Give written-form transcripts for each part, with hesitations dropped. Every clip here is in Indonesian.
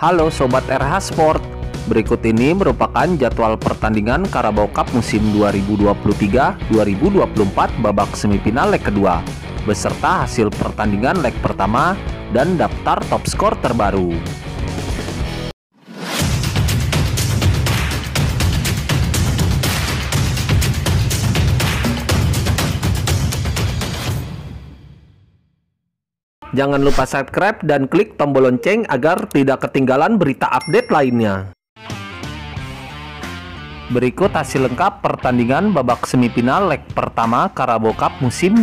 Halo Sobat RH Sport, berikut ini merupakan jadwal pertandingan Carabao Cup musim 2023-2024 babak semifinal leg kedua, beserta hasil pertandingan leg pertama dan daftar top skor terbaru. Jangan lupa subscribe dan klik tombol lonceng agar tidak ketinggalan berita update lainnya. Berikut hasil lengkap pertandingan babak semifinal leg pertama Carabao Cup musim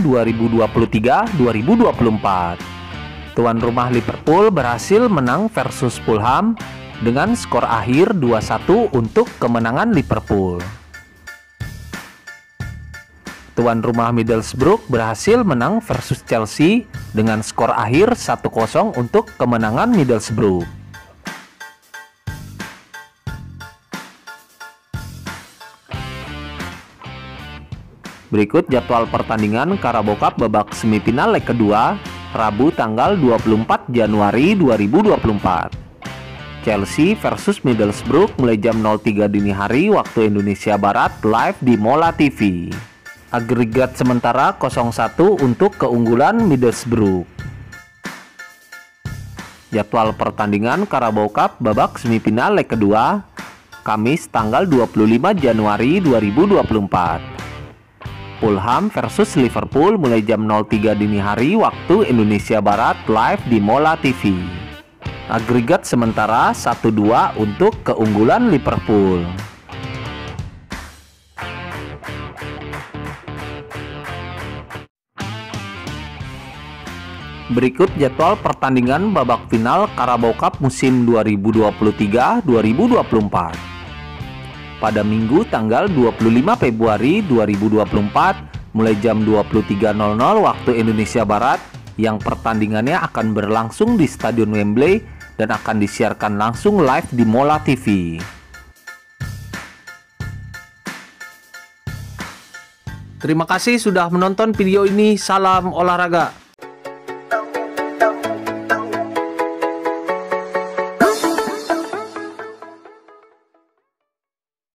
2023-2024. Tuan rumah Liverpool berhasil menang versus Fulham dengan skor akhir 2-1 untuk kemenangan Liverpool. Tuan rumah Middlesbrough berhasil menang versus Chelsea dengan skor akhir 1-0 untuk kemenangan Middlesbrough. Berikut jadwal pertandingan Carabao Cup babak semifinal leg kedua, Rabu tanggal 24 Januari 2024. Chelsea versus Middlesbrough mulai jam 03 dini hari waktu Indonesia Barat live di Mola TV. Agregat sementara 0-1 untuk keunggulan Middlesbrough. Jadwal pertandingan Carabao Cup babak semifinal leg kedua, Kamis tanggal 25 Januari 2024. Fulham versus Liverpool mulai jam 03 dini hari waktu Indonesia Barat live di Mola TV. Agregat sementara 1-2 untuk keunggulan Liverpool. Berikut jadwal pertandingan babak final Carabao Cup musim 2023-2024. Pada Minggu tanggal 25 Februari 2024 mulai jam 23.00 waktu Indonesia Barat, yang pertandingannya akan berlangsung di Stadion Wembley dan akan disiarkan langsung live di Mola TV. Terima kasih sudah menonton video ini. Salam olahraga.